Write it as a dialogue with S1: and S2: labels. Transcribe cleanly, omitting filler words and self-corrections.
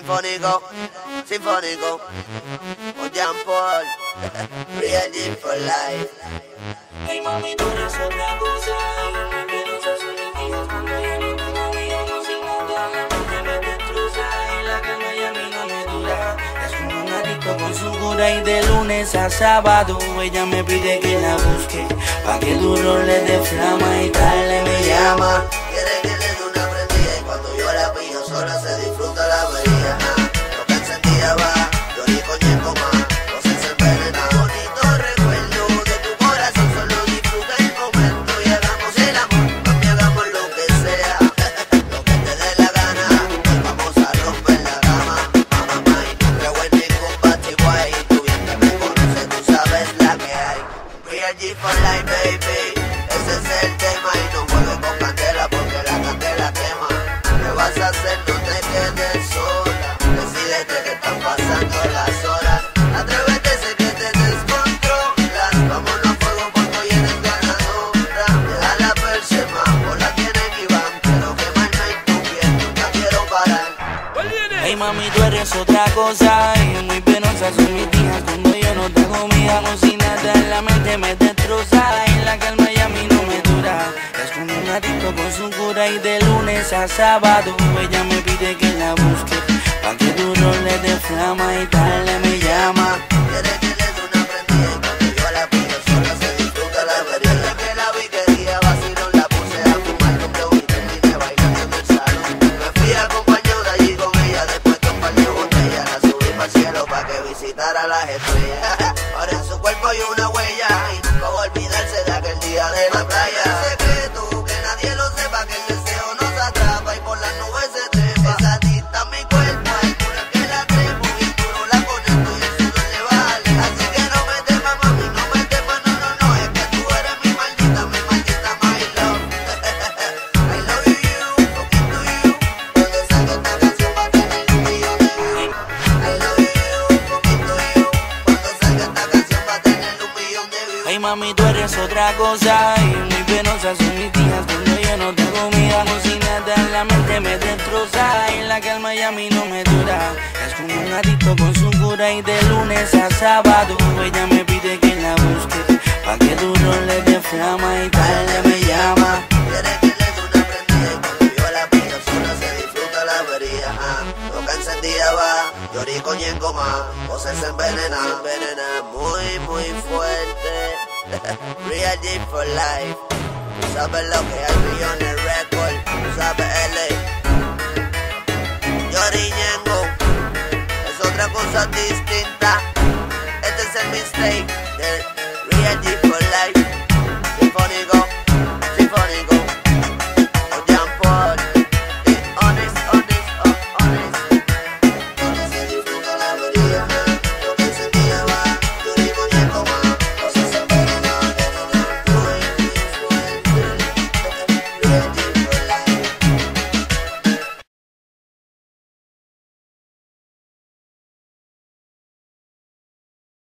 S1: Sinfónico, sinfónico, con Jean Paul, Real G for life.
S2: Hey mami, tú eres otra cosa. Que no se suele días cuando ya no todavía no sin nada. Me destroza y la calma ya a mí no me dura. Es como un adicto con su cura y de lunes a sábado ella me pide que la busque, pa' que duro le dé flama y tal me llama.
S1: Quiere que le dé una prendida y cuando yo la pillo sola se disfruta la avería. Lo que encendida va, yo ni coñeco más, no se envenena. Bonito recuerdo de tu corazón, solo disfruta el momento y hagamos el amor, mami, hagamos lo que sea, lo que te dé la gana, nos vamos a romper la cama. Mamá, y no creo en ningún batiguay, tú bien que me conoces, tú sabes la que hay. Real G for life, baby, ese es el tema y no juegues con candela porque la candela quema. ¿Qué vas a hacer? No te quedes sola, decídete que están pasando las horas. Atrévete, sé que te descontrolas, vámonos a fuego cuando eres ganadora. Deja la persona, o la tienen y van, quiero quemarme en tu piel, nunca quiero parar.
S2: Hey mami, tú eres otra cosa y muy penosa son mis días cuando yo no te comida, no sin nada en la mente me destroza y la calma ya a mí no me dura. Es como un adicto con su cura y de lunes a sábado ella me pide que la busque, pa' que duro le dé flama y tal me llama.
S1: Quiere que le dé una prendida y cuando yo la pillo sola se disfruta la avería. Desde que la vi quería vacilón, la puse a fumar un blow y terminé bailando en el salón. Me fui acompañado de allí con ella, después de un par de botellas la subí para el cielo pa' que visitara las estrellas. Ahora en su cuerpo hay una huella y nunca va a olvidarse de aquel día de la playa. Secreto, que nadie lo sepa, que el deseo nos atrapa y por las nubes se trepa. Esa dicta mi cuerpo, hay cura que la trepo y duro la conecto y el sudor le vale. Así que no me temas, mami, no me temas, no, no, no, es que tú eres mi maldita my love. I love you, fucking to you. Cuando salga esta canción va a tener 1 millón de views. I love you, fucking to you. Cuando salga esta canción va a tener 1 millón de views.
S2: Hey mami, tú eres otra cosa y muy penosa son mis días cuando yo no te comida, no sin nada en la mente me destroza y la calma ya a mí no me dura. Es como un adicto con su cura y de lunes a sábado ella me pide que la busque, pa' que duro le dé flama y tal me llama.
S1: Quiere que le dé una prendida y cuando yo la pillo sola se disfruta la avería. Lo que encendida va, llorí con ñengo más, voces se envenenan, muy, muy fuerte. Real G for life, tú sabes lo que hay, Billones Record, tú sabes LA. Llorí ñengo, es otra cosa distinta, este es el mistake.